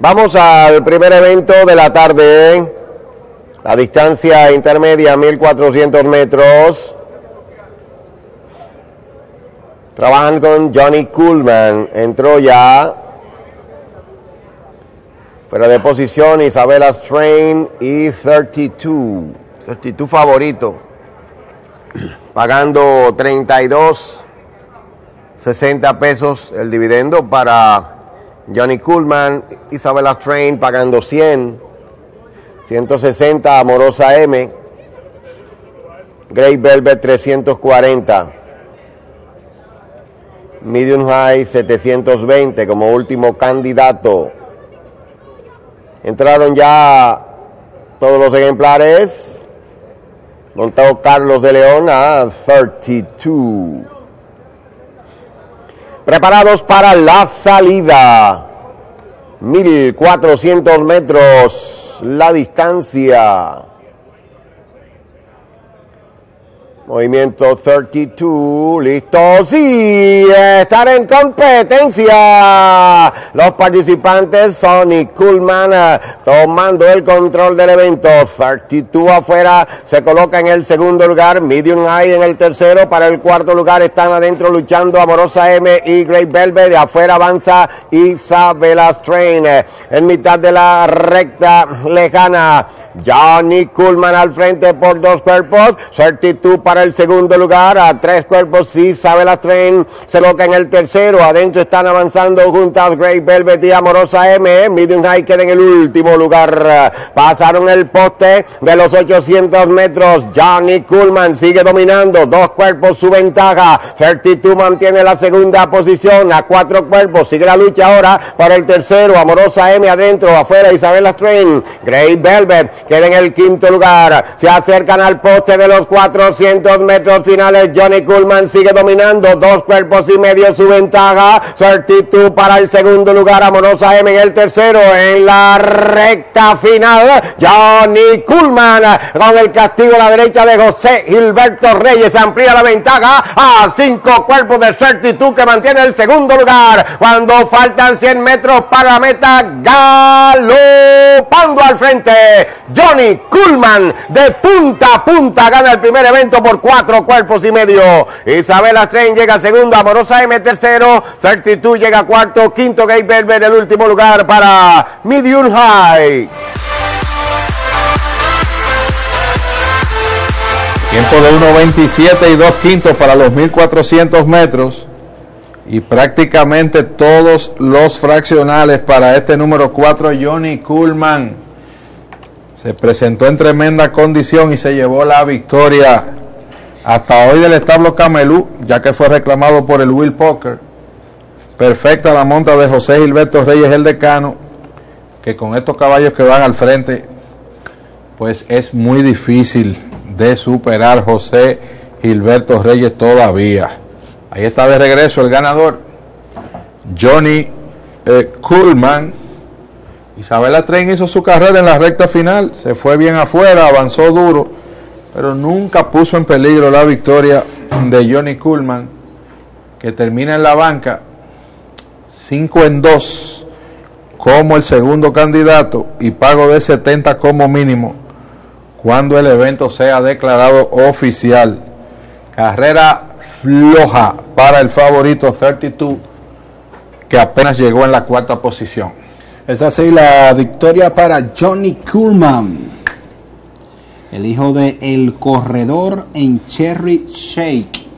Vamos al primer evento de la tarde. La distancia intermedia, 1400 metros. Trabajan con Johnny Coolman. Entró ya. Fuera de posición, Isabella Strain y 32. 32 favorito. Pagando 32.60 pesos el dividendo para Johnny Coolman. Isabella Strain pagando 160 Amorosa M. Great Velvet 340. Medium High 720 como último candidato. Entraron ya todos los ejemplares. Montado Carlos de León a 32. Preparados para la salida. 1400 metros la distancia. Movimiento 32, listos y estar en competencia. Los participantes, Johnny Coolman tomando el control del evento. 32 afuera, se coloca en el segundo lugar. Medium High en el tercero. Para el cuarto lugar están adentro luchando Amorosa M y Great Velvet. De afuera avanza Isabella Strain. En mitad de la recta lejana, Johnny Coolman al frente por 2 cuerpos. 32 para el segundo lugar, a 3 cuerpos Isabella Strain se coloca en el tercero. Adentro están avanzando juntas Great Velvet y Amorosa M. Medium High queda en el último lugar. Pasaron el poste de los 800 metros. Johnny Coolman sigue dominando, 2 cuerpos su ventaja. 32 mantiene la segunda posición a 4 cuerpos. Sigue la lucha ahora para el tercero. Amorosa M adentro, afuera Isabella Strain. Great Velvet queda en el quinto lugar. Se acercan al poste de los 400 metros finales. Johnny Coolman sigue dominando, 2 cuerpos y medio su ventaja. 32 para el segundo lugar. Amorosa M en el tercero. En la recta final, Johnny Coolman con el castigo a la derecha de José Gilberto Reyes amplía la ventaja a 5 cuerpos de 32 que mantiene el segundo lugar. Cuando faltan 100 metros para la meta, galopando al frente Johnny Coolman de punta a punta gana el primer evento por 4 cuerpos y medio. Isabella Strain llega segundo, Amorosa M tercero, 32 llega cuarto, quinto Great Velvet el último lugar para Medium High. Tiempo de 1.27 y 2 quintos para los 1400 metros y prácticamente todos los fraccionales para este número 4 Johnny Coolman. Se presentó en tremenda condición y se llevó la victoria hasta hoy del establo Camelú, ya que fue reclamado por el Will Poker. Perfecta la monta de José Gilberto Reyes, el decano, que con estos caballos que van al frente, pues es muy difícil de superar José Gilberto Reyes todavía. Ahí está de regreso el ganador, Johnny Coolman. Isabella Strain hizo su carrera en la recta final, se fue bien afuera, avanzó duro, pero nunca puso en peligro la victoria de Johnny Coolman, que termina en la banca 5-2 como el segundo candidato y pago de 70 como mínimo cuando el evento sea declarado oficial. Carrera floja para el favorito 32, que apenas llegó en la cuarta posición. Es así la victoria para Johnny Coolman, el hijo de El Corredor en Cherry Shake.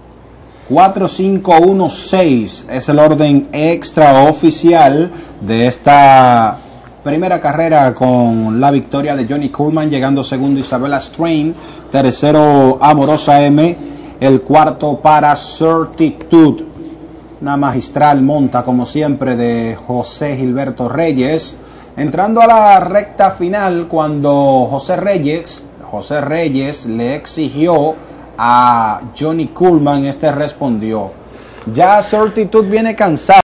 4-5-1-6 es el orden extraoficial de esta primera carrera, con la victoria de Johnny Coolman, llegando segundo Isabella Strain, tercero Amorosa M, el cuarto para Certitude. Una magistral monta, como siempre, de José Gilberto Reyes. Entrando a la recta final, cuando José Reyes le exigió a Johnny Coolman, este respondió. Ya Certitude viene cansado.